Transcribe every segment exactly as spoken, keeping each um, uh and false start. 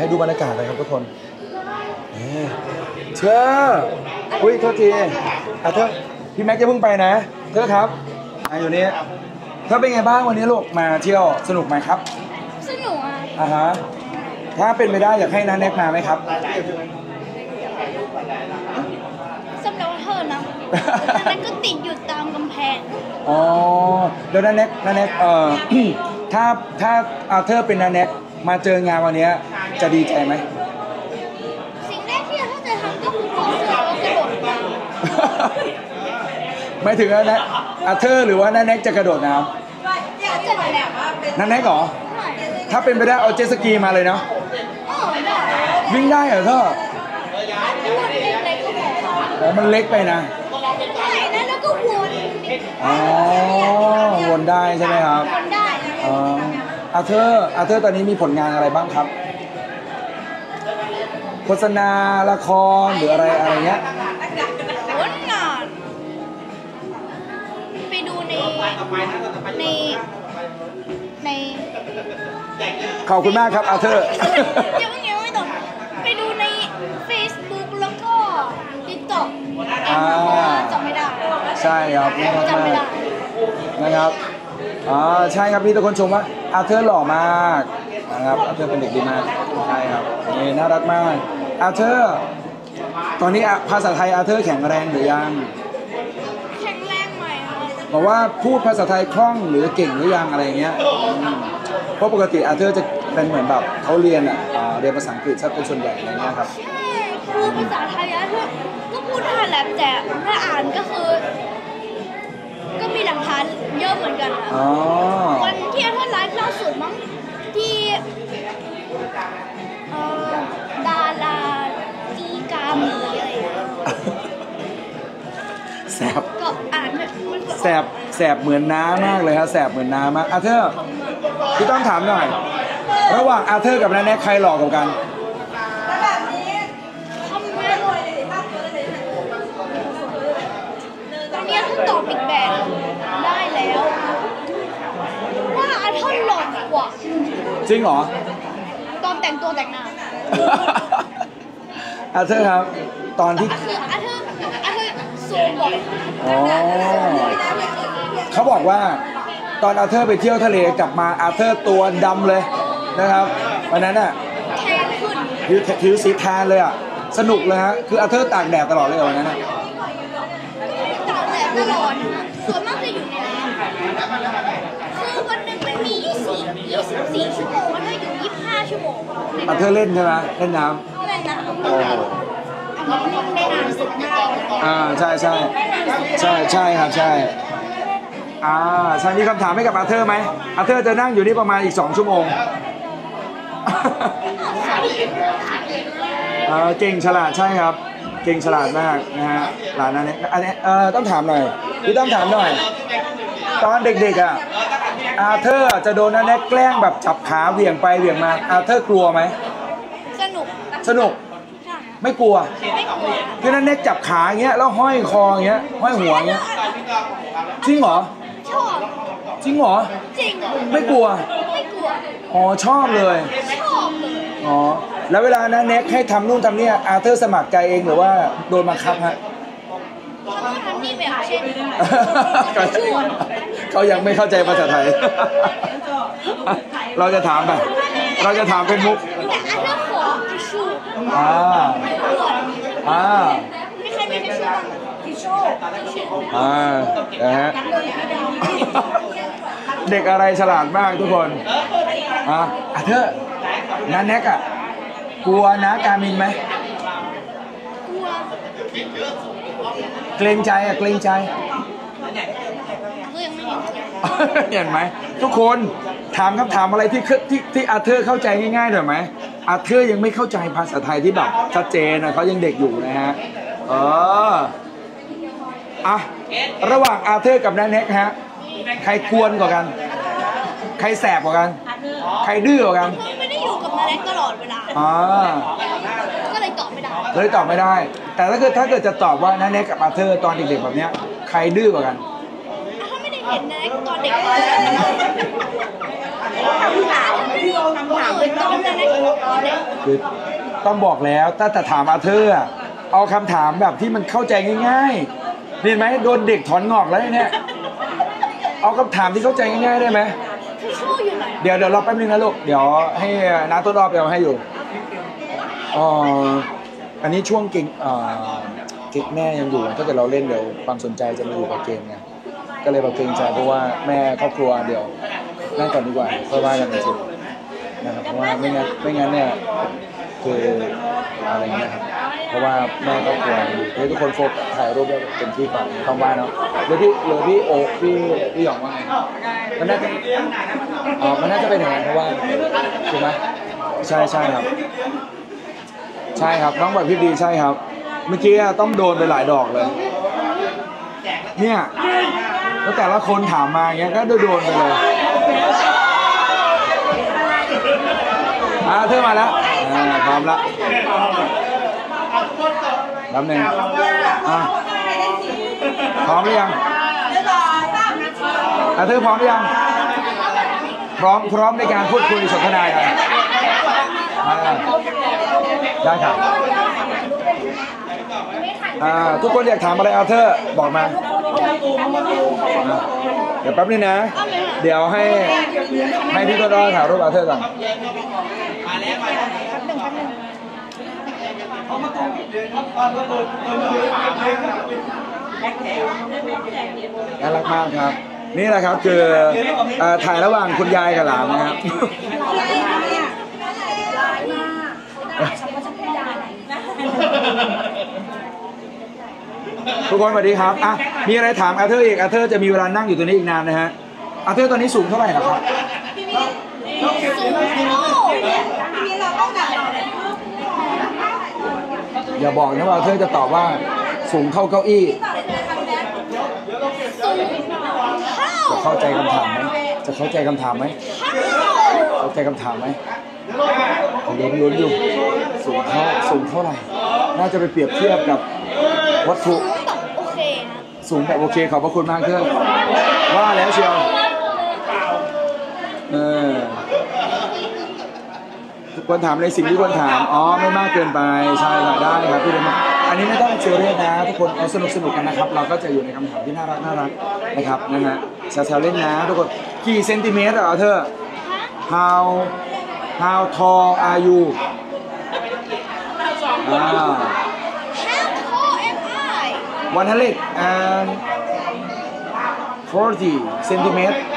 ดูบรรยากาศเลยครับทุกคนเชื่ออุ้ยโทษทีอ่ะเธอพี่แม็กจะเพิ่งไปนะเธอครับอ่ะอยู่นี้เธอเป็นไงบ้างวันนี้ลูกมาเที่ยวสนุกไหมครับสนุกอ่ะอ่าฮะถ้าเป็นไปได้อยากให้น้าแน็กมาไหมครับสำหรับเธอนะน้าแน็กก็ติดอยู่ตามกำแพงอ๋อแล้วน้าแน็กน้าแน็กเอ่อ ถ้าถ้าอาเธอเป็นน้าแน็กมาเจองานวันนี้จะดีใจไหมสิ่งแรกที่อาเธอจะทำก็คือถอดเสื้อแล้วกระโดดน้ำไม่ถึงน้าแน็กอาเธอหรือว่าน้าแน็กจะกระโดดน้ำน้าแน็กเหรอถ้าเป็นไปได้เอาเจ็ตสกีมาเลยเนาะวิ่งได้เหรอเธออ๋อมันเล็กไปนะใช่นะแล้วก็วนอ๋อวนได้ใช่ไหมครับวนได้อ๋ออาเธอร์อาเธอร์ตอนนี้มีผลงานอะไรบ้างครับโฆษณาละครหรืออะไรอะไรเงี้ยผลงานไปดูในในในขอบคุณมากครับอาเธอร์ยังไม่ยังไม่ตอบไปดูใน Facebook แล้วก็ TikTok อ่าจำไม่ได้ใช่ครับจำไม่ได้นะครับอ๋อใช่ครับพี่ทุกคนชมว่าอาเธอร์หล่อมากนะครับอาเธอร์เป็นเด็กดีมากใช่ครับนี่น่ารักมากอาเธอร์ตอนนี้ภาษาไทยอาเธอร์แข็งแรงหรือยังแข็งแรงไหมบอกว่าพูดภาษาไทยคล่องหรือเก่งหรือยังอะไรเงี้ยเพราะปกติอาเธอร์จะเป็นเหมือนแบบเขาเรียนอ่ะเรียนภาษาอังกฤษซะเป็นส่วนใหญ่อะไรเงี้ยครับใช่พูดภาษาไทยอาเธอร์ก็พูดได้แหละแต่ถ้าอ่านก็คือก็มีหลักฐานเยอะเหมือนกันนะวันที่อาเธอร์ไลฟ์ล่าสุดมั้งที่ดาราจีกามีอะไรแสบก็อ่านแสบแสบเหมือนน้ามากเลยครับแสบเหมือนน้ามากอาเธอร์พี่ต้องถามหน่อยระหว่างอาเธอร์กับน้าแน็กใครหล่อกว่ากันตอนนี้ถ้าตอบอีกแบบได้แล้วว่าอาเธอร์หล่อกว่าจริงเหรอตอนแต่งตัวแต่งหน้าอาเธอร์ครับตอนที่คืออาเธอร์อาเธอร์ซูมบ่อยอ๋อเขาบอกว่าตอนอาเธอร์ไปเที่ยวทะเลกลับมาอาเธอร์ตัวดำเลยนะครับวันนั้นอ่ะแทนขึ้นผิวสีแทนเลยอ่ะสนุกเลยฮะคืออาเธอร์ตากแดดตลอดเลยวันนั้นอ่ะตากแดดตลอดส่วนมากจะอยู่ในน้ำคือวันหนึ่งมันมียี่สิบ ยี่สิบสี่ชั่วโมงอาเธอร์อยู่ยี่สิบห้าชั่วโมงอาเธอร์เล่นใช่ไหมเล่นน้ำเล่นน้ำโอ้โหได้นานสุดได้อ่าใช่ใช่ใช่ใช่ครับใช่อ่าใช่มีคำถามให้กับอาเธอร์ไหมอาเธอร์จะนั่งอยู่นี่ประมาณอีกสองชั่วโมงเออเก่งฉลาดใช่ครับเก่งฉลาดมากนะฮะหลานนั้นเนี่ยอันนี้เออต้องถามหน่อยพี่ต้องถามหน่อยตอนเด็กๆอ่ะอาเธอร์จะโดนนันแน็กแกล้งแบบจับขาเหวี่ยงไปเหวี่ยงมาอาเธอร์กลัวไหมสนุกสนุกไม่กลัวคือนันแน็กจับขาอย่างเงี้ยแล้วห้อยคออย่างเงี้ยห้อยหัวอย่างเงี้ยจริงเหรอชอบจริงเหรอจริงไม่กลัวไม่กลัวอ๋อชอบเลยชอบเลยอ๋อแล้วเวลานันแน็กให้ทำนู่นทำนี่อาเธอร์สมัครใจเองหรือว่าโดนบังคับฮะทำนู่นทำนี่แบบเช่นเขายังไม่เข้าใจภาษาไทยเราจะถามไปเราจะถามเป็นมุกแต่อาเธอร์ขอทิชชู่อ่าอ่าไม่ใครมีทิชชู่บ้างทิชชู่อ่านะฮะเด็กอะไรฉลาดมากทุกคนอ่ะอาเธอร์น้าแน็กอ่ะกลัวนะกามินไหมกลัวเกรงใจอ่ะเกรงใจก็ยังไม่เห็นเห็นไหมทุกคนถามคำถามอะไรที่ที่ที่อาเธอร์เข้าใจง่ายๆหน่อยไหมอาเธอร์ยังไม่เข้าใจภาษาไทยที่แบบชัดเจนนะเขายังเด็กอยู่นะฮะเอออ่ะระหว่างอาเธอร์กับน้าแน็กฮะใครกวนกว่ากันใครแสบกว่ากันใครดื้อกว่ากันไม่ได้อยู่กับน้าแน็กตลอดเวลาอ่าก็เลยตอบไม่ได้เลยตอบไม่ได้แต่ถ้าเกิดถ้าเกิดจะตอบว่าน้าแน็กกับอาเธอร์ตอนเด็กๆแบบเนี้ยใครดื้อกว่ากันเขาไม่ได้เห็นในตอนเด็กๆคำถามคำถามตอนนั้นตอนเด็กคือต้องบอกแล้วถ้าจะถามอาเธอร์เอาคำถามแบบที่มันเข้าใจง่ายๆเห็นไหมโดนเด็กถอนงอกแล้วเนี่ยเอาคำถามที่เข้าใจง่ายๆได้ไหมเดี๋ยวเดี๋ยวรอแป๊บนึงนะลูกเดี๋ยวให้น้าต้นรอบเดี๋ยวให้อยู่อ๋ออันนี้ช่วงเก่งอ่าเก่งแม่ยังอยู่ถ้าเกิดเราเล่นเดี๋ยวความสนใจจะมาอยู่กับเกมไงก็เลยแบบเกรงใจเพราะว่าแม่ครอบครัวเดี๋ยวนั่งก่อนดีกว่าค่อยว่ากันจริงๆนะครับเพราะว่าไม่งั้นไม่งั้นเนี่ยคืออะไรเงี้ยครับเพราะว่าแม่ครอบครัวให้ทุกคนโฟกัสถ่ายรูปได้เต็มที่ก่อนต้องว่าเนาะหรือพี่หรือพี่โอ๊คพี่พี่หยองว่าไงมันน่าจะอ๋อมันน่าจะเป็นอย่างนั้นเพราะว่าถูกไหมใช่ใช่ครับใช่ครับน้องแบบพี่ดีใช่ครับเมื่อกี้ต้องโดนไปหลายดอกเลยเนี่ยแล้วแต่ละคนถามมาอย่างเงี้ยก็โดนไปเลยอ่าเธอมาแล้วอ่าพร้อมแล้วรับหนึ่งอ่าพร้อมหรือยังอ่าเธอพร้อมหรือยังพร้อมพร้อมในการพูดคุยสนทนากันได้ครับอ่าทุกคนอยากถามอะไรอาเธอร์บอกมาเดี๋ยวแป๊บนึงนะเดี๋ยวให้ให้พี่ต้นอ้อถ่ายรูปอาเธอร์ก่อนน่ารักมากครับนี่แหละครับคือถ่ายระหว่างคุณยายกับหลานนะครับทุกคนสวัสดีครับอ่ะมีอะไรถามอาเธอร์อีกอาเธอร์จะมีเวลานั่งอยู่ตัวนี้อีกนานนะฮะอาเธอร์ตอนนี้สูงเท่าไหร่ครับอย่าบอกนะว่าอาเธอร์จะตอบว่าสูงเท่าเก้าอี้จะเข้าใจคำถามไหมจะเข้าใจคำถามไหมเข้าใจคำถามไหมลุ้นลุ้นอยู่สูงเท่าสูงเท่าไหร่น่าจะไปเปรียบเทียบกับวัตถุสูงแบบโอเคขอบพระคุณมากเพื่อนว่าแล้วเชียวเออทุกคนถามในสิ่งที่ควรถามอ๋อไม่มากเกินไปใช่ค่ะได้ครับพี่เดมอันนี้ไม่ต้องเซเรียสนะทุกคนเอาสนุกสนุกกันนะครับเราก็จะอยู่ในคำถามที่น่ารักน่ารักนะครับนะฮะแซวๆเล่นนะทุกคนกี่เซนติเมตรเหรอเธอ how how tall are you อ่าone hundred and forty เซนติเมตร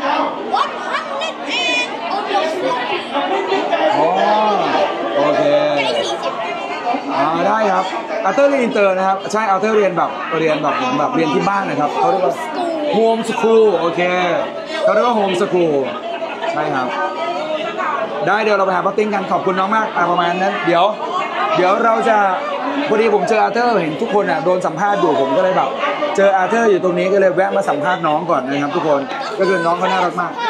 อ๋อโอเคอ่าได้ครับอาเธอร์เรียนอินเตอร์นะครับใช่อาเธอร์เรียนแบบเรียนแบบแบบเรียนที่บ้านนะครับเขาเรียกว่าโฮมสคูลโอเคเขาเรียกว่าโฮมสคูลใช่ครับได้เดี๋ยวเราไปหาป้าติ้งกันขอบคุณน้องมากประมาณนั้นเดี๋ยวเดี๋ยวเราจะพอดีผมเจออาเธอร์เห็นทุกคนอ่ะโดนสัมภาษณ์อยู่ผมก็เลยแบบเจออาเธอร์อยู่ตรงนี้ก็เลยแวะมาสัมภาษณ์น้องก่อนนะครับทุกคนก็คือน้องเขาน่ารักมาก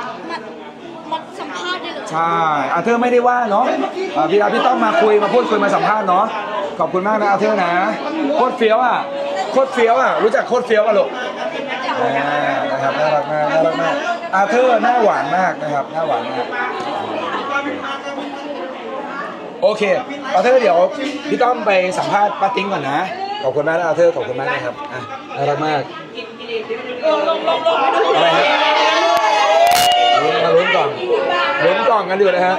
ใช่อาเธอร์ไม่ได้ว่าเนาะพี่อาพี่ต้องมาคุยมาพูดคุยมาสัมภาษณ์เนาะขอบคุณมากนะอาเธอร์นะโคตรเฟี้ยวอ่ะโคตรเฟี้ยวอ่ะรู้จักโคตรเฟี้ยวอ่ะลูกนะครับน่ารักมากน่ารักมากอาเธอร์หน้าหวานมากนะครับหน้าหวานมากโอเคอาเธอร์เดี๋ยวพี่ต้อมไปสัมภาษณ์ป้าติ้งก่อนนะขอบคุณมากนะอาเธอร์ขอบคุณมากนะครับน่ารักมากอะไรฮะมาลุ้นก่อนลุ้นกล่องกันอยู่นะฮะ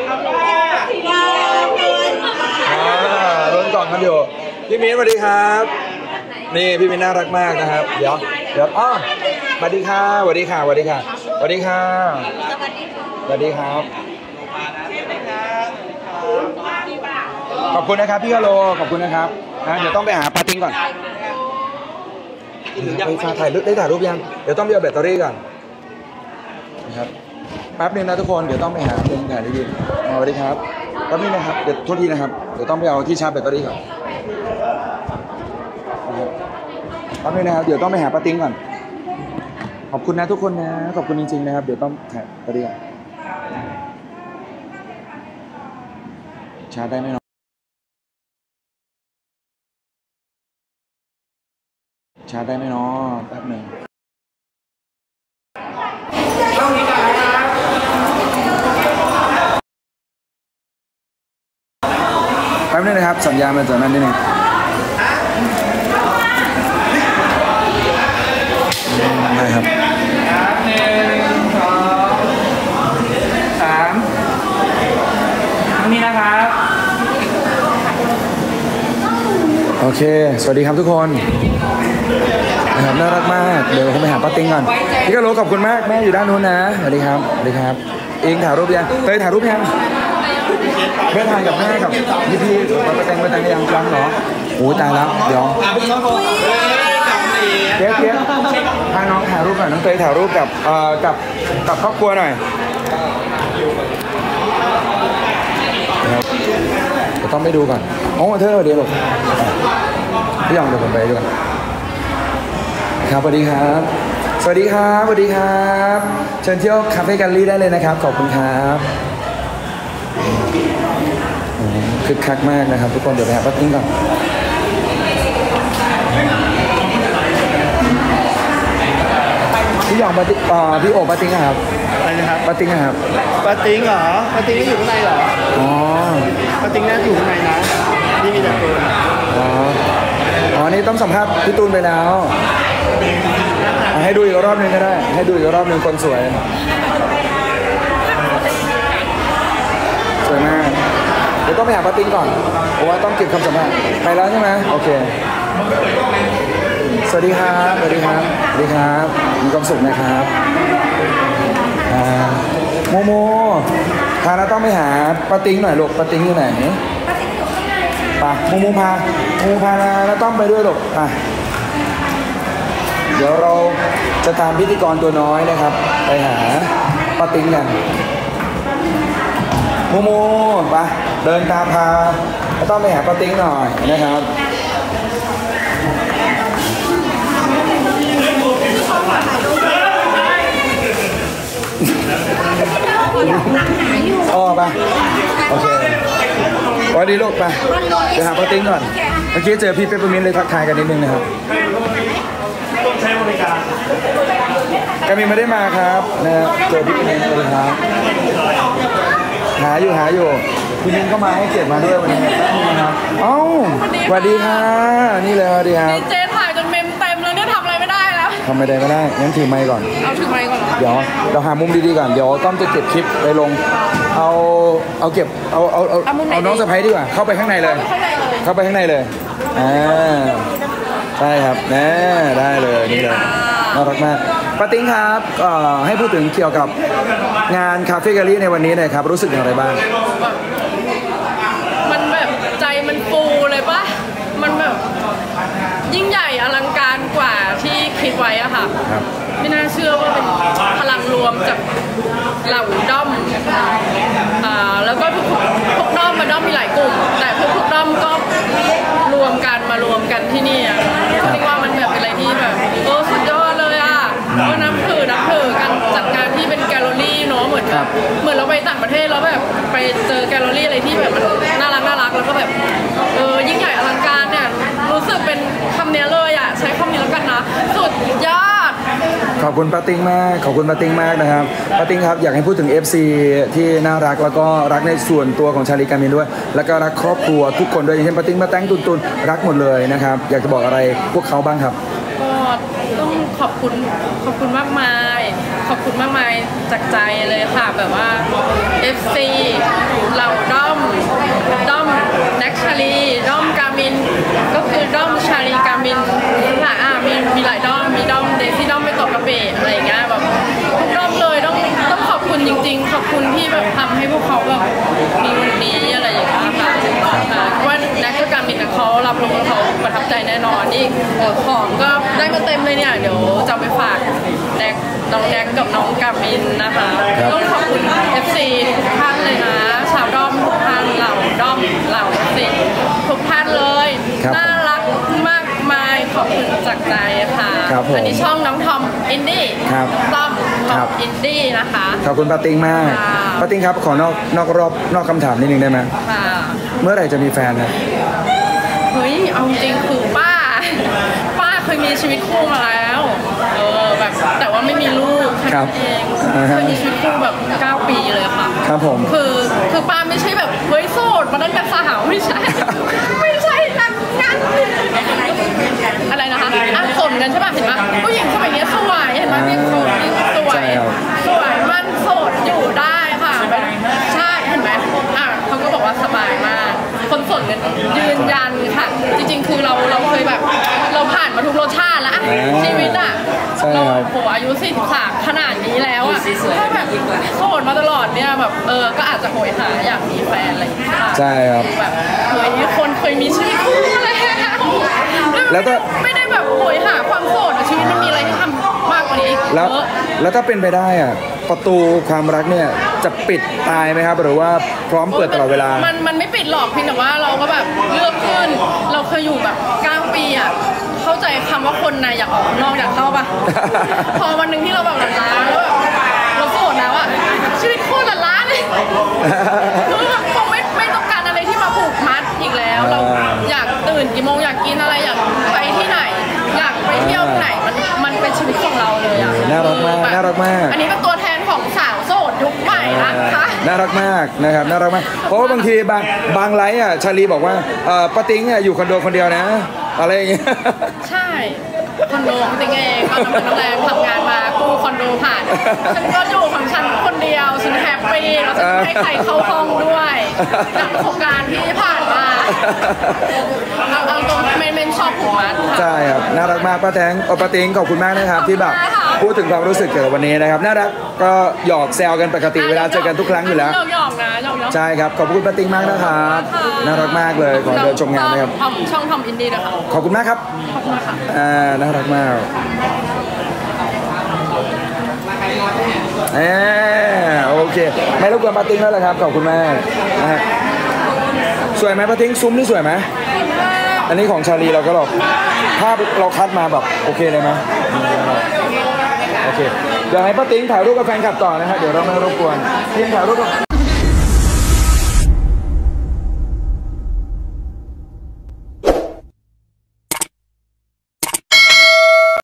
ลุ้นกล่องกันอยู่พี่มิ้นสวัสดีครับนี่พี่มิ้นน่ารักมากนะครับเดี๋ยวเดี๋ยวอ้อสวัสดีค่ะสวัสดีค่ะสวัสดีค่ะสวัสดีค่ะสวัสดีครับขอบคุณนะครับพี่ฮัลโหลขอบคุณนะครับนะเดี๋ยวต้องไปหาปาติ้งก่อนไปฟ้าถ่ายรูปได้ถ่ายรูปยังเดี๋ยวต้องไปเอาแบตเตอรี่ก่อนนะครับแป๊บนึงนะทุกคนเดี๋ยวต้องไปหามุมถ่ายรูปสวัสดีครับแป๊บนึงนะครับเดี๋ยวโทษทีนะครับเดี๋ยวต้องไปเอาที่ชาร์จแบตเตอรี่ก่อนแป๊บนึงนะครับเดี๋ยวต้องไปหาปาติ้งก่อนขอบคุณนะทุกคนนะขอบคุณจริงๆนะครับเดี๋ยวต้องถ่ายแบตเตอรี่ก่อนชาร์จได้ไหมเนาะชาร์จได้ไหมเนาะแป๊บนึงป๊บนึงนะครับสัญญาณมาจากนั้นนิดนึงได้ครับหนึ่งสองสามนี่นะครับโอเคสวัสดีครับทุกคนนะครับน่ารักมากเดี๋ยวผมไปหาป้าติ้งก่อนพี่กะโหลขอบคุณมากแม่อยู่ด้านนู้นนะสวัสดีครับสวัสดีครับเองถ่ายรูปยังเตยถ่ายรูปยังเพื่อนถ่ายกับแม่กับพี่พี่ป้าแตงป้าแตงยังจังเหรอโอ้ตายแล้วเดี๋ยวเจ๊เจ๊พาน้องถ่ายรูปหน่อยน้องเตยถ่ายรูปกับเอ่อกับกับครอบครัวหน่อยจะต้องไปดูก่อนโอ้เธอเดี๋ยวหรอกพี่ยองเดี๋ยวผมไปด้วยครับสวัสดีครับสวัสดีครับสวัสดีครับเชิญเที่ยวคาเฟ่แกลลี่ได้เลยนะครับขอบคุณครับคึกคักมากนะครับทุกคนเดี๋ยวไปหาป้าติ้งก่อนพี่ยองป้าติ้งอ่าพี่โอป้าติ้งครับอะไรนะครับป้าติ้งครับปาติงเหรอปาติงไม่อยู่ข้างในเหรออ๋อปาติงน่าอยู่ข้างในนะนี่มีแต่ตัวอ๋ออ๋อนี่ต้องสัมภาษณ์พี่ตูนไปแล้วให้ดูอีกรอบหนึ่งก็ได้ให้ดูอีกรอบหนึ่งคนสวยสวยมากเดี๋ยวต้องไปหาป้าติ้งก่อนเพราะว่าต้องเก็บคำสัมภาษณ์ไปแล้วใช่ไหมโอเคสวัสดีครับสวัสดีครับสวัสดีครับมีความสุขนะครับอ่าโมโมพาเราต้องไปหาป้าติ้งหน่อยลูกป้าติ้งอยู่ไหนไปโมโมพาโมโมพาเราต้องไปด้วยลูกไปเดี๋ยวเราจะตามพิธีกรตัวน้อยนะครับไปหาป้าติ้งกันโมโมไปเดินตามพาเราต้องไปหาป้าติ้งหน่อยนะครับอ๋อไปโอเควันนี้ลูกไปไปหาป้าติ้งก่อนเมื่อกี้เจอพี่เปปเปอร์มินต์เลยทักทายกันนิดนึงนะครับต้องใช้บริการกามินไม่ได้มาครับนะเจอพี่เปปเปอร์มินต์เลยครับหาอยู่หาอยู่พี่มินก็มาให้เกียรติมาด้วยวันนี้นะครับเอ้าสวัสดีค่ะนี่เลยสวัสดีครับเจ๊ถ่ายจนเมมเต็มแล้วเนี่ยทำอะไรไม่ได้แล้วทำไม่ได้ไม่ได้งั้นถือไมค์ก่อนเอาถือไมค์ก่อนเดี๋ยวเราหามุมดีๆก่อนเดี๋ยวต้อมจะเก็บคลิปไปลงเอาเอาเก็บเอาเอาเอาเอาน้องสะพ้ายดีกว่าเข้าไปข้างในเลยเข้าไปข้างในเลยอ่าใช่ครับแน่ได้เลยนี่เลยน่ารักมากป้าติ้งครับให้พูดถึงเกี่ยวกับงานคาเฟ่แกลลี่ในวันนี้หน่อยครับรู้สึกอย่างไรบ้างมันแบบใจมันฟูเลยปะมันแบบยิ่งใหญ่อลังการกว่าที่คิดไว้อะค่ะไม่น่าเชื่อว่าเป็นพลังรวมจากเหล่าด้อมอ่าแล้วก็ทุกทุกด้อมมาด้อมมีหลายกลุ่มแต่ทุกทุกด้อมก็รวมกันมารวมกันที่นี่อะเรียกว่ามันแบบเป็นอะไรที่แบบโอ้สุดยอดเลยอะก็นับถือนับถือการจัดงานที่เป็นแกลเลอรี่เนาะเหมือนแบบเหมือนเราไปต่างประเทศแล้วแบบไปเจอแกลเลอรี่อะไรที่แบบมันน่ารักน่ารักแล้วก็แบบเออยิ่งใหญ่อลังการเนี่ยรู้สึกเป็นคำนี้เลยอ่ะใช้คำนี้แล้วกันนะสุดยอดขอบคุณป้าติ้งมากขอบคุณป้าติ้งมากนะครับป้าติ้งครับอยากให้พูดถึง เอฟ ซี ที่น่ารักแล้วก็รักในส่วนตัวของชาลีกามินด้วยแล้วก็รักครอบครัวทุกคนด้วยอย่างเช่นป้าติ้งป้าแตงตุนตุนรักหมดเลยนะครับอยากจะบอกอะไรพวกเขาบ้างครับก็ต้องขอบคุณขอบคุณมากมายขอบคุณมากมายจากใจเลยค่ะแบบว่า เอฟ ซี เหล่าด้อมด้อมแน็กชาลีด้อมกามินก็คือด้อมชาลีกามินหลายอ่ะมีมีหลายด้อมมีด้อมเดซี่ด้อมไม่ตกกระเบะอะไรอย่างเงี้ยแบบทุกด้อมเลยต้องต้องขอบคุณจริงๆขอบคุณที่แบบทำให้พวกเขาแบบมีวันนี้อะไรอย่างเงี้ยค่ะว่าแน็กกับกามินเขารับรู้เขาประทับใจแน่นอนนี่ของก็ได้มาเต็มเลยเนี่ยเดี๋ยวจะไปฝากแน็กน้องแน็กกับน้องกามินนะคะต้องขอบคุณ เอฟ ซี ทุกท่านเลยนะชาวด้อมทุกท่านเหล่าด้อมเหล่า เอฟ ซี ทุกท่านเลยน่ารักมากมายขอบคุณจากใจค่ะอันนี้ช่องน้องทอมอินดี้ต้อมทอมอินดี้นะคะขอบคุณป้าติ้งมากป้าติ้งครับขอนอกนอกรอบนอกคำถามนิดนึงได้ไหมเมื่อไหร่จะมีแฟนนะเฮ้ยเอาจริงคือป้าป้าเคยมีชีวิตคู่มาแล้วเออแบบแต่ว่าไม่มีลูกแค่แค่นั้นเองเคยมีชีวิตคู่แบบเก้าปีเลยค่ะครับผมคือคือป้าไม่ใช่แบบเฮ้ยโสดมาตั้งแต่สาวไม่ใช่ ไม่ใช่แบบนั้นอะไรนะคะอ่ะสนกันใช่ป่ะเห็นไหมผู้หญิงสมัยนี้สวยเห็นไหมนี่โสดนี่สวยสวยมันโสดอยู่ได้ค่ะใช่เห็นไหมอ่ะเขาก็บอกว่าสบายมากคนโสดกันยืนยันค่ะ จริงๆคือเราเราเคยแบบเราผ่านมาทุกรสชาติแล้วอะชีวิตอะเราโหอายุสี่สิบสามขนาดนี้แล้วอะถ้าแบบโสดมาตลอดเนี่ยแบบเออก็อาจจะโหยหาอยากมีแฟนอะไรอย่างเงี้ยค่ะใช่ครับแบบเคยมีคนเคยมีชีวิตคู่อะไรแล้วก็ไม่ได้แบบโหยหาความโสดอะชีวิตมันมีอะไรที่ทำมากกว่านี้อีกแล้วเยอะแล้วถ้าเป็นไปได้อ่ะประตูความรักเนี่ยจะปิดตายไหมครับ หรือว่าพร้อมเปิดตลอดเวลามันมันไม่ปิดหรอกเพียงแต่ว่าเราก็แบบเลือกขึ้น เราเคยอยู่แบบเก้าปีอ่ะเข้าใจคำว่าคนในอยากออกข้างนอกอยากเข้าปะ พอวันหนึ่งที่เราแบบหลันล้าแล้วแบบเราโสดแล้วอ่ะชีวิตโคตรหลันล้าเลยคือแบบคงไม่ไม่ต้องการอะไรที่มาผูกมัดอีกแล้ว เราอยากตื่นกี่โมงอยากกินอะไรอยากไปที่ไหน อยากไปเที่ยวที่ไหนมันมันเป็นชีวิตของเราเลยอ่ะน่ารักมากน่ารักมากอันนี้เป็นตัวแทนของสาวโสดยุคใหม่นะคะน่ารักมากนะครับน่ารักมากเพราะว่าบางทีบางบางไลฟ์อ่ะชาลีบอกว่าเอ่อป้าติ้งอ่ะอยู่คอนโดคนเดียวนะ อะไรอย่างเงี้ยใช่คอนโดของติ๊งเองก็ทำงานโรงแรมทำงานมากู้คอนโดผ่านฉันก็อยู่ของฉันคนเดียวฉันแฮปปี้แล้วฉันไม่ให้ใครเข้าห้องด้วยจากประสบการณ์ที่ผ่านมาเอาเอาตรงเมนเมนชอบผูกมัดค่ะใช่ครับน่ารักมากป้าแตงเอ่อป้าติ้งขอบคุณมากนะครับที่แบบพูดถึงความรู้สึกเกี่ยวกับวันนี้นะครับน่ารักก็หยอกแซวกันปกติเวลาเจอกันทุกครั้งอยู่แล้วหยอกๆนะหยอกๆใช่ครับขอบคุณป้าติ้งมากนะครับน่ารักมากเลยขอเดินชมงานนะครับทำช่องทำอินดี้นะคะขอบคุณมากครับขอบคุณค่ะอ่าน่ารักมากเออโอเคไม่รบกวนป้าติ้งแล้วแหละครับขอบคุณมากนะฮะสวยไหมป้าติ้งซุ้มนี่สวยไหมอันนี้ของชาลีเราก็หรอกภาพเราคัดมาแบบโอเคเลยไหมโอเคเดี๋ยวให้ป้าติ้งถ่ายรูปกับแฟนคลับต่อนะฮะเดี๋ยวเราไม่รบกวนทีมถ่ายรูปกับ